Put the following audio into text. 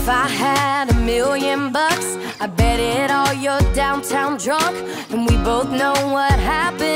I had $1,000,000, I bet it all you're downtown drunk. And we both know what happened